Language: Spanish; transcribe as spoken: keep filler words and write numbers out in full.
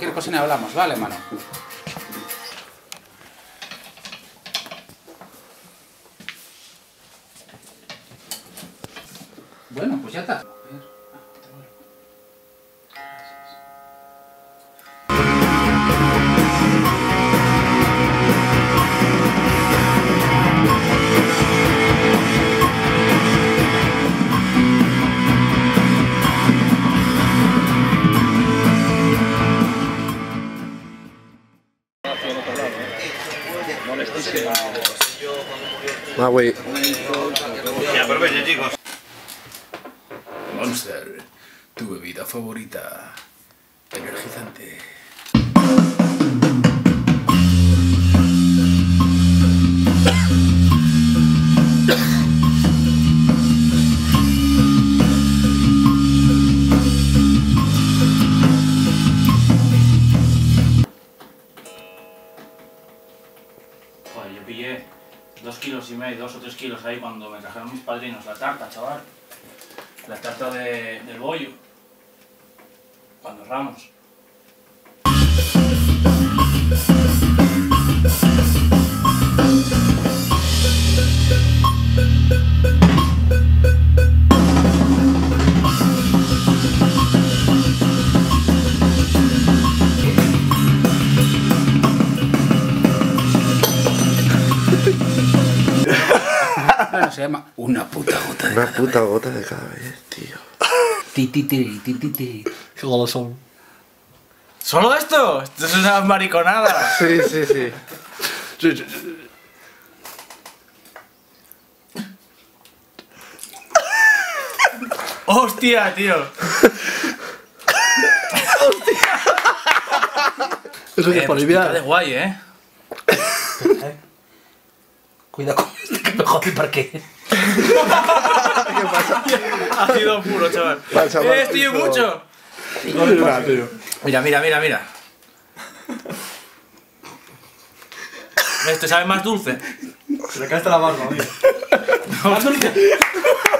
cualquier cosa ni hablamos, ¿vale, mano? Bueno, pues ya está. Ah, güey. Ya, aprovechen, chicos. Monster, tu bebida favorita. Energizante. Joder, yo pillé dos kilos y medio, dos o tres kilos ahí cuando me trajeron mis padrinos la tarta, chaval. La tarta de, del bollo. Cuando Ramos. Bueno, se llama una puta gota de Una cada puta vez. gota de cada vez, tío. Ti, ti, ti, ti, ti, ti. Qué golosón. ¿Solo esto? Esto es una mariconada. Sí, sí, sí. Sí, sí, sí. ¡Hostia, tío! Eso que es Eh, para pues pica de aliviar. guay, ¿eh? Cuidado con este que me jode para qué. ¿Qué pasa? Ácido puro, chaval. Pasa ¡Eh, mal, estoy tío. mucho! Mira, tío. Mira, mira, mira, mira. Este sabe más dulce. Se le cae hasta la barba, tío. Más dulce.